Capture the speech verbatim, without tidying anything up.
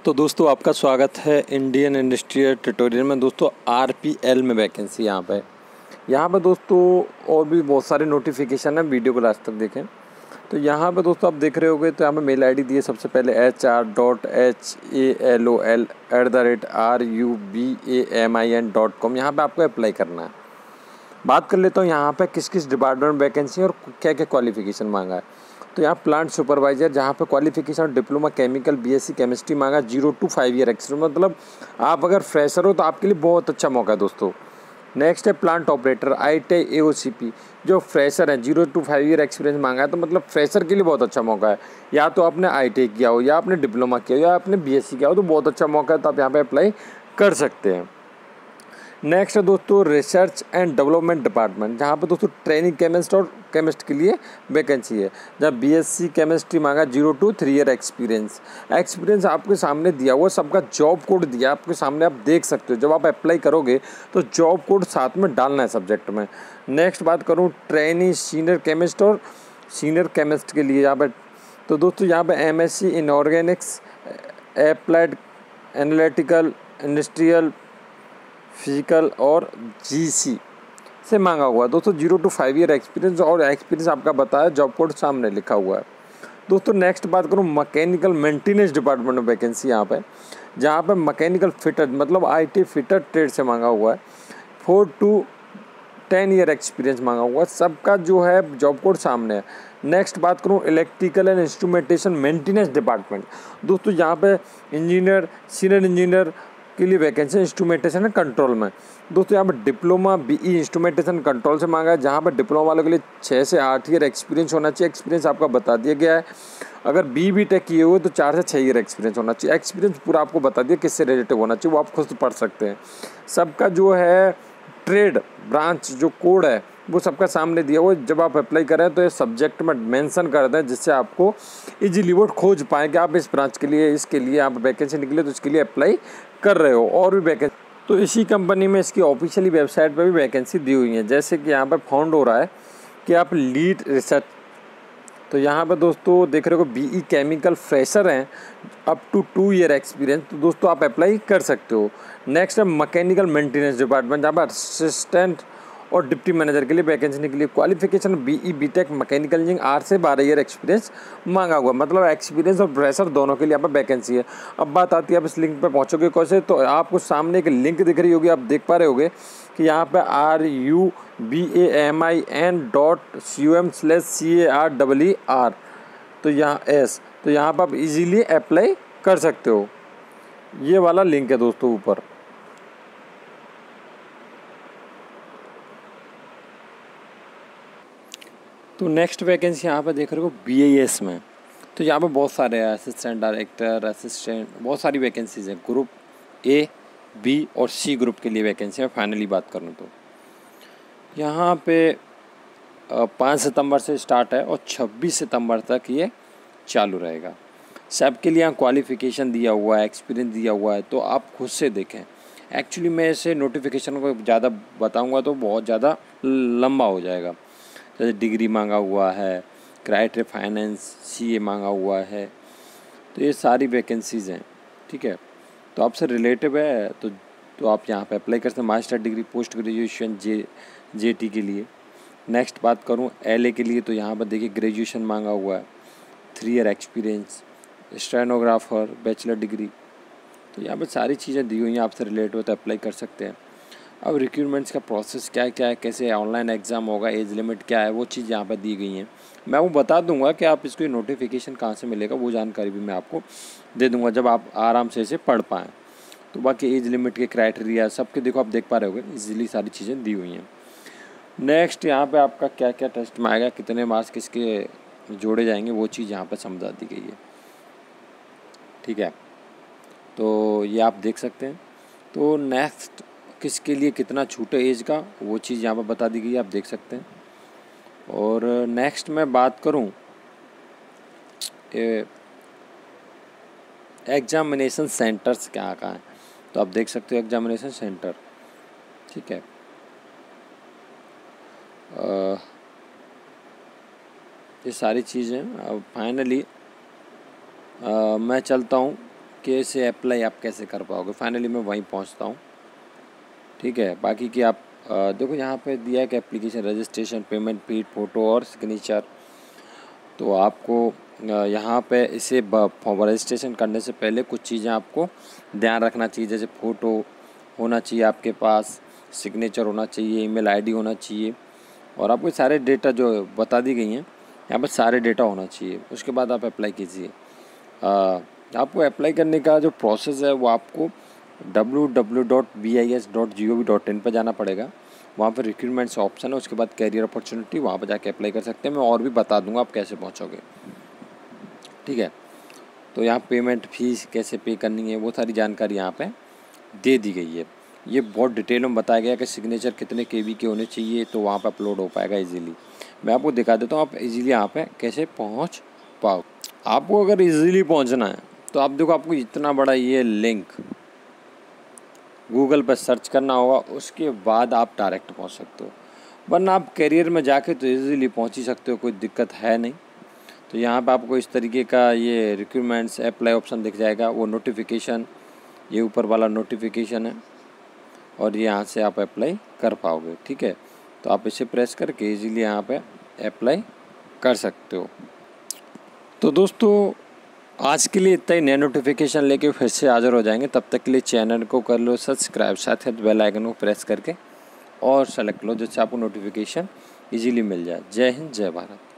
तो दोस्तों आपका स्वागत है इंडियन इंडस्ट्रियल ट्यूटोरियल में। दोस्तों आरपीएल में वैकेंसी यहाँ पे यहाँ पे दोस्तों और भी बहुत सारे नोटिफिकेशन है, वीडियो को लास्ट तक देखें। तो यहाँ पे दोस्तों आप देख रहे होगे तो यहाँ पे मेल आईडी दी है सबसे पहले H R dot H A L O L at the rate R U B A M I N dot com. यहाँ पर आपको अप्लाई करना है। बात कर लेता हूँ यहाँ पे किस किस डिपार्टमेंट में वैकेंसी है और क्या क्या क्वालिफिकेशन मांगा है। तो यहाँ प्लांट सुपरवाइजर, जहाँ पे qualification diploma chemical BSc chemistry मांगा, zero to five year experience, मतलब आप अगर फ्रेशर हो तो आपके लिए बहुत अच्छा मौका है दोस्तों। नेक्स्ट है plant operator I T A O C P, जो फ्रेशर है zero to five year experience मांगा है, तो मतलब फ्रेशर के लिए बहुत अच्छा मौका है। या तो आपने आई टी आई किया हो, या आपने डिप्लोमा किया हो, या आपने बी एस सी किया हो, तो बहुत अच्छा मौका है, तो आप यहाँ पर अप्लाई कर सकते हैं। नेक्स्ट है दोस्तों रिसर्च एंड डेवलपमेंट डिपार्टमेंट, जहाँ पे दोस्तों ट्रेनिंग केमिस्ट और केमिस्ट के लिए वैकेंसी है। जब बीएससी केमिस्ट्री मांगा zero to three year experience. Experience आपके सामने दिया हुआ, सबका जॉब कोड दिया आपके सामने, आप देख सकते हो। जब आप अप्लाई करोगे तो जॉब कोड साथ में डालना है सब्जेक्ट में। नेक्स्ट बात करूँ ट्रेनी सीनियर केमिस्ट और सीनियर केमिस्ट के लिए यहाँ पर, तो दोस्तों यहाँ पर M S C in organics, applied analytical, industrial, physical और जीसी से मांगा हुआ है दोस्तों। Zero to five year experience और एक्सपीरियंस आपका बताया, जॉब कोड सामने लिखा हुआ है दोस्तों। नेक्स्ट बात करूँ मैकेनिकल मेंटेनेंस डिपार्टमेंट में वैकेंसी यहाँ पे, जहाँ पे मैकेनिकल फिटर मतलब आईटी फिटर ट्रेड से मांगा हुआ है। Four to ten year experience मांगा हुआ है, सबका जो है जॉब कोड सामने है। नेक्स्ट बात करूँ electrical and instrumentation maintenance department दोस्तों, यहाँ पे इंजीनियर, सीनियर इंजीनियर के लिए वैकेंसी इंस्ट्रूमेंटेशन एंड कंट्रोल में दोस्तों। यहाँ पर डिप्लोमा बीई इंस्ट्रूमेंटेशन कंट्रोल से मांगा है, जहाँ पर डिप्लोमा वालों के लिए छः से आठ ईयर एक्सपीरियंस होना चाहिए। एक्सपीरियंस आपका बता दिया गया है। अगर बी बी टेक किए हुए तो चार से छः ईयर एक्सपीरियंस होना चाहिए। एक्सपीरियंस पूरा आपको बता दिया किससे रिलेटिव होना चाहिए, वो आप खुद पढ़ सकते हैं। सबका जो है ट्रेड ब्रांच जो कोड है वो सबका सामने दिया हुआ। जब आप अप्लाई करें तो ये सब्जेक्ट में मेंशन कर दें, जिससे आपको इजीली वो खोज पाएँ कि आप इस ब्रांच के लिए, इसके लिए आप वैकेंसी निकले तो इसके लिए अप्लाई कर रहे हो। और भी वैकेंसी तो इसी कंपनी में इसकी ऑफिशियली वेबसाइट पर भी वैकेंसी दी हुई है। जैसे कि यहाँ पर फाउंड हो रहा है कि आप लीड रिसर्च, तो यहाँ पर दोस्तों देख रहे हो बीई केमिकल फ्रेशर हैं, up to two year experience, तो दोस्तों आप अप्लाई कर सकते हो। नेक्स्ट है मैकेनिकल मेंटेनेंस डिपार्टमेंट, जहाँ पर असिस्टेंट और डिप्टी मैनेजर के लिए वैकेंसी निकली। Qualification BE BTech mechanical engineering, आठ से बारह ईयर एक्सपीरियंस मांगा हुआ, मतलब एक्सपीरियंस और फ्रेशर दोनों के लिए यहाँ पर वैकेंसी है। अब बात आती है आप इस लिंक पर पहुँचोगे कैसे, तो आपको सामने एक लिंक दिख रही होगी, आप देख पा रहे होगे कि यहाँ पे R U B A M I N dot C U M slash C A R double E R, तो यहाँ एस, तो यहाँ पर आप इजीली अप्लाई कर सकते हो। ये वाला लिंक है दोस्तों ऊपर। तो नेक्स्ट वैकेंसी यहाँ पे देख रहे हो बी ए एस में, तो यहाँ पे बहुत सारे असिस्टेंट डायरेक्टर, असिस्टेंट, बहुत सारी वैकेंसीज हैं। ग्रुप ए, बी और सी ग्रुप के लिए वैकेंसी है। फाइनली बात करूँ तो यहाँ पे पाँच सितंबर से स्टार्ट है और छब्बीस सितंबर तक ये चालू रहेगा। सबके लिए यहाँ क्वालिफ़िकेशन दिया हुआ है, एक्सपीरियंस दिया हुआ है, तो आप खुद से देखें। एक्चुअली मैं इसे नोटिफिकेशन को ज़्यादा बताऊँगा तो बहुत ज़्यादा लंबा हो जाएगा। जैसे डिग्री मांगा हुआ है, क्राइटेरिया फाइनेंस, सीए मांगा हुआ है, तो ये सारी वैकेंसीज़ हैं, ठीक है। तो आपसे रिलेटिव है तो तो आप यहाँ पे अप्लाई कर सकते हैं। Master degree, post graduation, J JT के लिए। नेक्स्ट बात करूँ एलए के लिए, तो यहाँ पर देखिए ग्रेजुएशन मांगा हुआ है, three year experience, stenographer, bachelor degree, तो यहाँ पर सारी चीज़ें दी हुई हैं। आपसे रिलेटेड हो तो अप्लाई कर सकते हैं। अब रिक्रूटमेंट्स का प्रोसेस क्या क्या है, कैसे ऑनलाइन एग्ज़ाम होगा, एज लिमिट क्या है, वो चीज़ यहाँ पर दी गई हैं। मैं वो बता दूंगा कि आप इसको नोटिफिकेशन कहाँ से मिलेगा, वो जानकारी भी मैं आपको दे दूंगा जब आप आराम से इसे पढ़ पाएँ। तो बाकी एज लिमिट के क्राइटेरिया सबके देखो, आप देख पा रहे होगे, इजीली सारी चीज़ें दी हुई हैं। नेक्स्ट यहाँ पे आपका क्या क्या टेस्ट में आएगा, कितने मार्क्स किसके जोड़े जाएंगे, वो चीज़ यहाँ पर समझा दी गई है, ठीक है। तो ये आप देख सकते हैं। तो नेक्स्ट किसके लिए कितना छूट है एज का, वो चीज़ यहाँ पर बता दी गई है, आप देख सकते हैं। और नेक्स्ट मैं बात करूँ एग्जामिनेशन सेंटर्स क्या कहाँ हैं, तो आप देख सकते हो एग्जामिनेशन सेंटर, ठीक है। आ, ये सारी चीज़ें अब फाइनली मैं चलता हूँ कैसे अप्लाई आप कैसे कर पाओगे। फाइनली मैं वहीं पहुंचता हूं, ठीक है। बाकी की आप आ, देखो यहाँ पे दिया है कि application registration, payment, fee, photo और सिग्नेचर। तो आपको यहाँ पे इसे रजिस्ट्रेशन करने से पहले कुछ चीज़ें आपको ध्यान रखना चाहिए, जैसे फ़ोटो होना चाहिए आपके पास, सिग्नेचर होना चाहिए, ईमेल आईडी होना चाहिए, और आपको सारे डेटा जो बता दी गई हैं यहाँ पर सारे डेटा होना चाहिए। उसके बाद आप अप्लाई कीजिए। आपको अप्लाई करने का जो प्रोसेस है वो आपको W W W dot B I S dot G O V dot I पर जाना पड़ेगा। वहाँ पर रिक्रूटमेंट्स ऑप्शन है, उसके बाद कैरियर अपॉर्चुनिटी, वहाँ पर जाके अप्लाई कर सकते हैं। मैं और भी बता दूंगा आप कैसे पहुँचोगे, ठीक है। तो यहाँ पेमेंट फीस कैसे पे करनी है वो सारी जानकारी यहाँ पे दे दी गई है। ये बहुत डिटेल में बताया गया कि सिग्नेचर कितने केबी के होने चाहिए, तो वहाँ पे अपलोड हो पाएगा इजीली। मैं आपको दिखा देता हूँ आप इजीली यहाँ पे कैसे पहुँच पाओ। आपको अगर इजीली पहुँचना है तो आप देखो, आपको इतना बड़ा ये लिंक गूगल पर सर्च करना होगा, उसके बाद आप डायरेक्ट पहुँच सकते हो, वरना आप करियर में जाके तो इजीली पहुँच ही सकते हो, कोई दिक्कत है नहीं। तो यहाँ पे आपको इस तरीके का ये रिक्रूटमेंट्स अप्लाई ऑप्शन दिख जाएगा, वो नोटिफिकेशन, ये ऊपर वाला नोटिफिकेशन है, और यहाँ से आप अप्लाई कर पाओगे, ठीक है। तो आप इसे प्रेस करके इजीली यहाँ पे अप्लाई कर सकते हो। तो दोस्तों आज के लिए इतना ही। नया नोटिफिकेशन लेके फिर से हाजिर हो जाएंगे, तब तक के लिए चैनल को कर लो सब्सक्राइब, साथ ही बेल आइकन को प्रेस करके और सेलेक्ट लो, जिससे आपको नोटिफिकेशन इजीली मिल जाए। जय हिंद, जय भारत।